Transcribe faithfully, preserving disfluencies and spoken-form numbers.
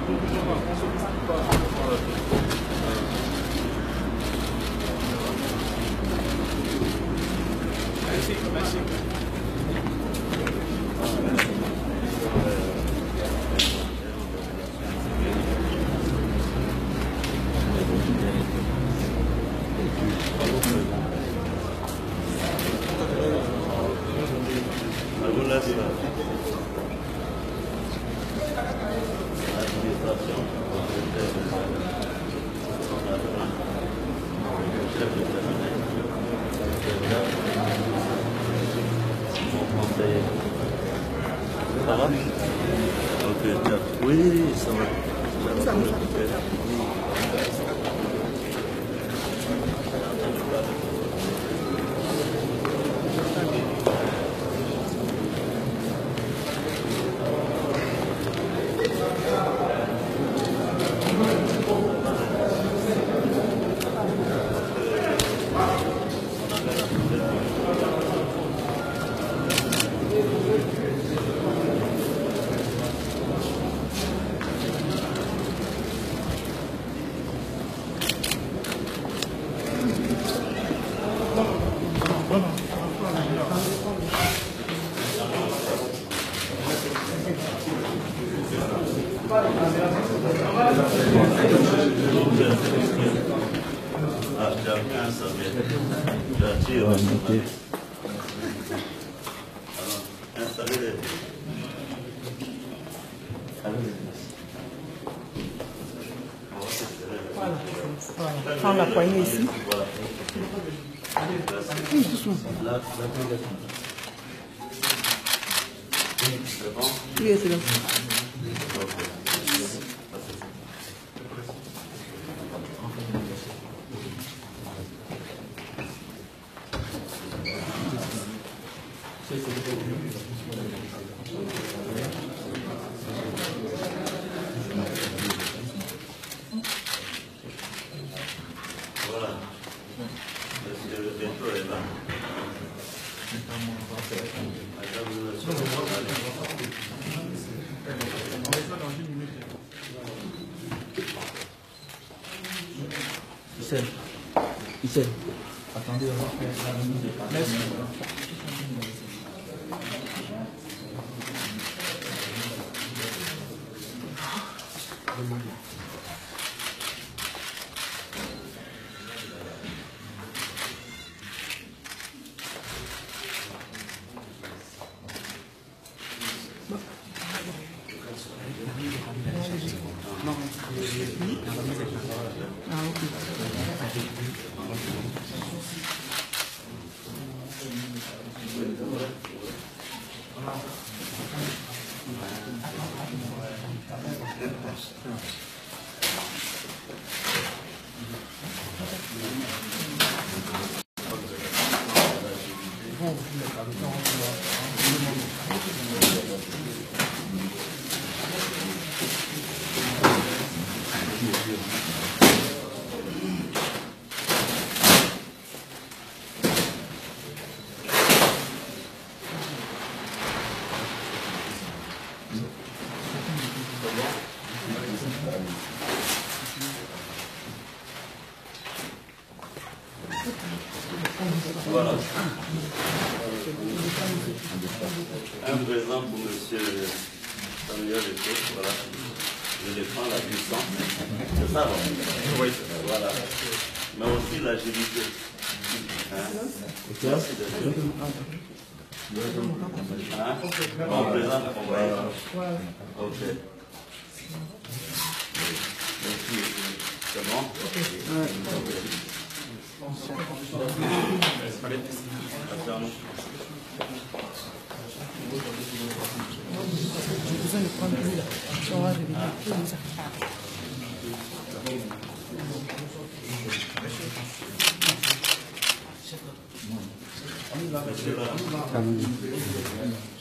Merci. Ça va? Ok, tiens. Oui, ça va. Ça va. Ah, j'ai appris un serviette. J'ai appris. Ok. Alors, installez les. Voilà. Prends la poignée ici. Voilà. Oui, doucement. Là, là, c'est bon? Oui, c'est bon. Ok. Voilà. Le métro est là. Issel, Issel, attendez, on va faire la remise de part. Merci. Ah, ok. Voilà. Un présent pour monsieur Samuel Eto'o, voilà. Je les prends la puissance. C'est ça, bon? Oui. Voilà. Mais aussi l'agilité. Hein? Merci de venir. Hein? On présente, on va. Ok. Merci. C'est bon? Ok. J'ai besoin de prendre lui là. On va revenir. Monsieur là.